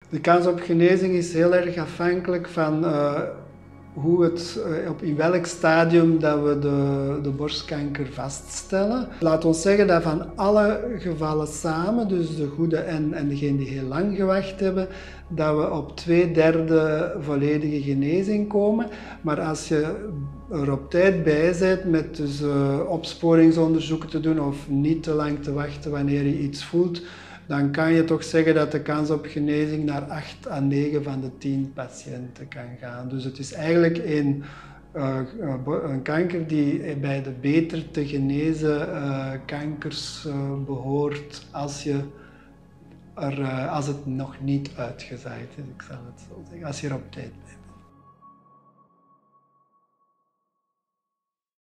De kans op genezing is heel erg afhankelijk van in welk stadium dat we de borstkanker vaststellen. Laat ons zeggen dat van alle gevallen samen, dus de goede en degene die heel lang gewacht hebben, dat we op 2/3 volledige genezing komen. Maar als je er op tijd bij bent met dus, opsporingsonderzoeken te doen of niet te lang te wachten wanneer je iets voelt, dan kan je toch zeggen dat de kans op genezing naar 8 à 9 van de 10 patiënten kan gaan. Dus het is eigenlijk een kanker die bij de beter te genezen kankers behoort als het nog niet uitgezaaid is, ik zal het zo zeggen, als je er op tijd bent.